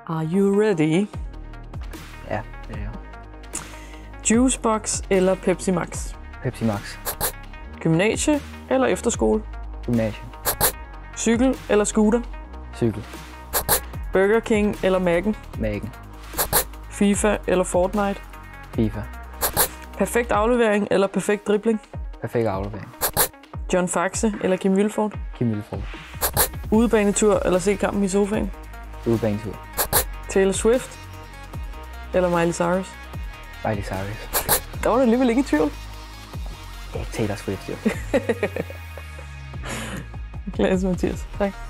Are you ready? Ja, det er jeg. Juicebox eller Pepsi Max? Pepsi Max. Gymnasie eller efterskole? Gymnasie. Cykel eller scooter? Cykel. Burger King eller Mac'en? Mac'en. FIFA eller Fortnite? FIFA. Perfekt aflevering eller perfekt dribling? Perfekt aflevering. John Faxe eller Kim Vilfort? Kim Vilfort. Udebanetur eller se kampen i sofaen? Udebanetur. Taylor Swift eller Miley Cyrus? Miley Cyrus. Der var du alligevel ikke i tvivl. Det er Taylor Swift, jo. Klasse, Mathias. Tak.